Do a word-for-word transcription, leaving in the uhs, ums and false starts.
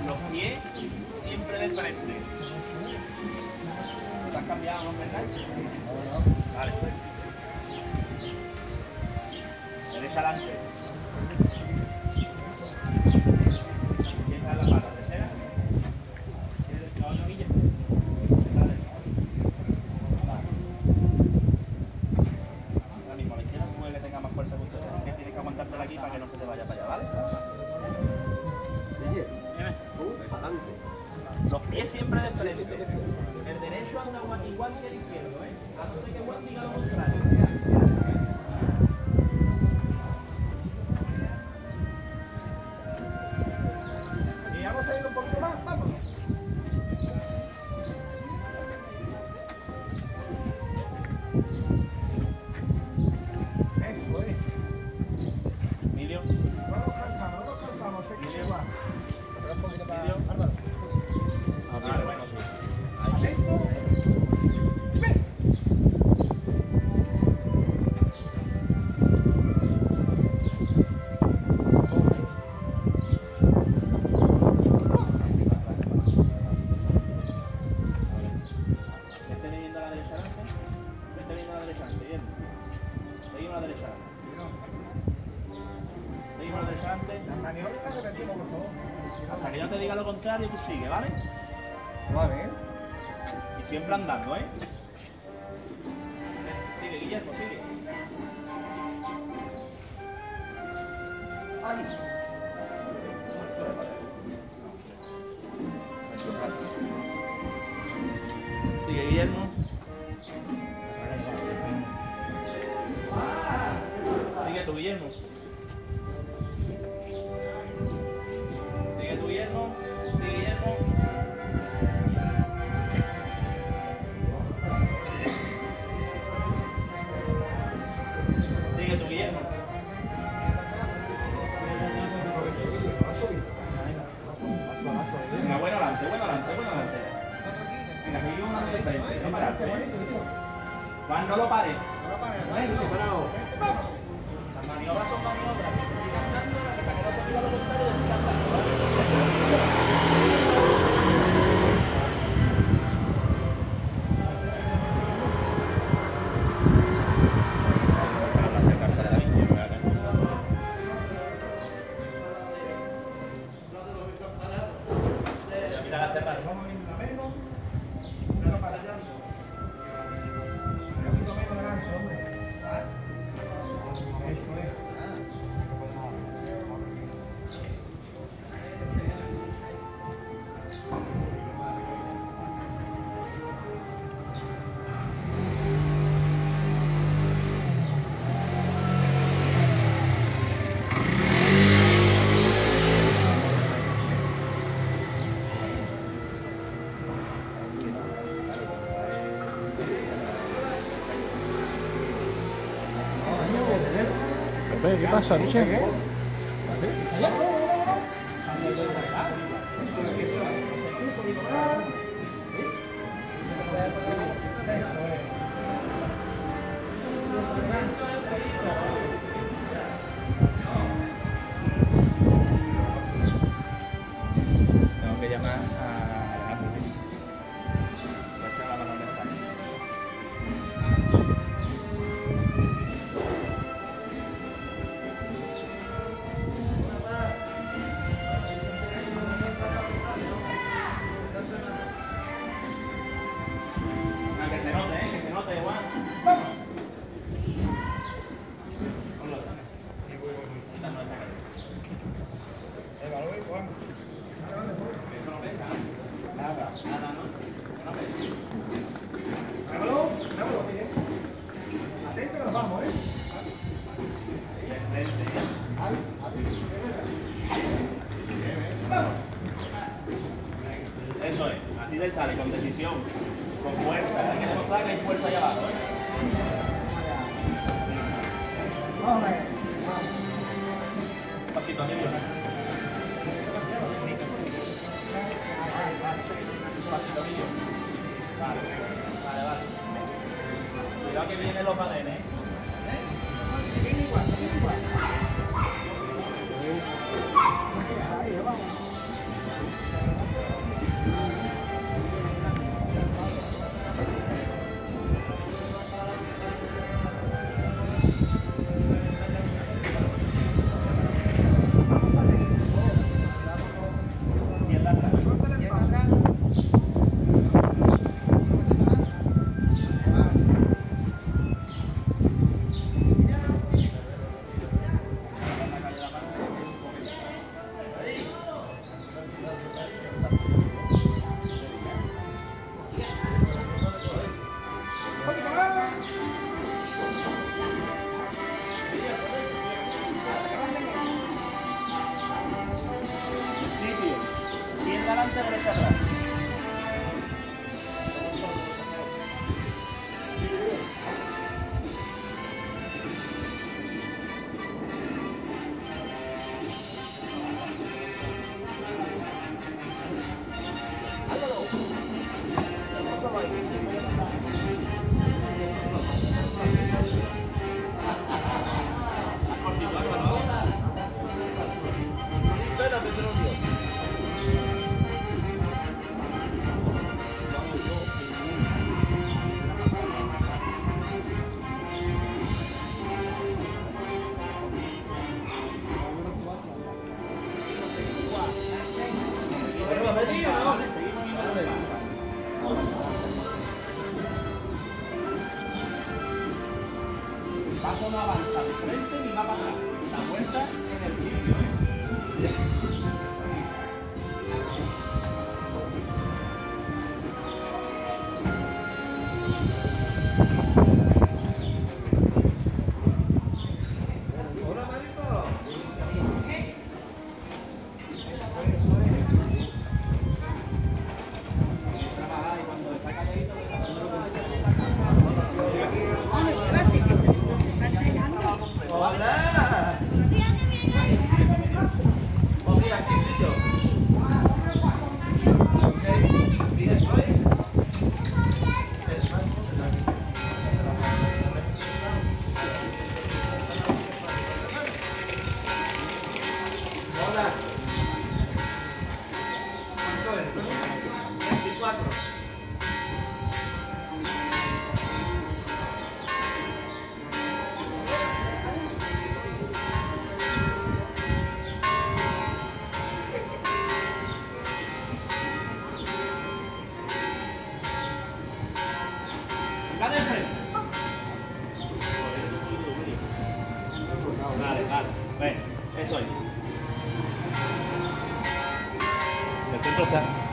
Los pies siempre de frente. ¿Te has cambiado, no, Fernández? Vale. Derecha adelante. Empieza la pata tercera. ¿Quieres decir la Guille? Vale. Ahora mismo a la izquierda puede que tenga más fuerza que usted. Que tienes que aguantártela aquí para que no se te vaya para allá, ¿vale? Dime. Los pies siempre de frente. El derecho anda igual que el izquierdo, ¿eh? A no ser que Juan diga lo contrario. Y vamos a ir un poquito más, vámonos. Eso es. Emilio. Vamos cansamos, vamos cansamos, sé que se va. Pero un poquito para Álvaro. Vale, bueno, sí. Atento. ¡Ven! Vete viniendo a la derecha adelante. Vete viniendo a la derecha adelante, bien. Seguimos a la derecha adelante. Seguimos a la derecha adelante. Las maniobras repetimos, por favor. Hasta que yo te diga lo contrario, tú sigue, ¿vale? Suave, ¿eh? Y siempre andando, ¿eh? Sigue, Guillermo, sigue. ¡Ay! Sigue, Guillermo. Sigue tú, Guillermo. Sigue tú, Guillermo. Sigue, Guillermo. Sigue tú, Guillermo. Venga, bueno adelante, bueno adelante, bueno adelante. Venga, seguimos dando de frente, no pararse, ¿eh? Juan, no lo pares. No lo pares, no separado. Las maniobras son maniobras, si se sigue andando, hasta que no se diga lo contrario, se sigue andando, ¿vale? ¿Qué pasa, Lucha? Tengo que llamar a Alejandro. Voy a echar la mano al mensaje. Que se note, ¿eh? Que se note, Juan. ¡Vamos! Ponlo otra vez. Esta no está aquí. Venga, lo voy, Juan. Eso no pesa, ¿eh? Nada. Nada, ¿no? No pesa. Grábalo, grábalo bien. Atento que nos vamos, ¿eh? Y el frente, ¿eh? Al, ¡vamos! Eso es. Así te sale, con decisión. Con fuerza. Hay que demostrar que hay fuerza allá abajo, ¿eh? Vamos a ver. Un pasito, amigo. Un pasito, amigo. Vale, vale, vale. Cuidado que vienen los badenes, ¿eh? Viene igual, viene igual. Ahí, vamos. adelante, derecha atrás. Paso no avanza de frente ni va para atrás. La vuelta en el sitio, ¿eh? Hola, Marito. Trabajar y cuando está calladito, Hola. Oye, aquí estoy yo. Ok. Mira, estoy. Hola. ¿Cuánto es? veinticuatro. de frente. Vale, vale. Ven, eso ahí. El centro está.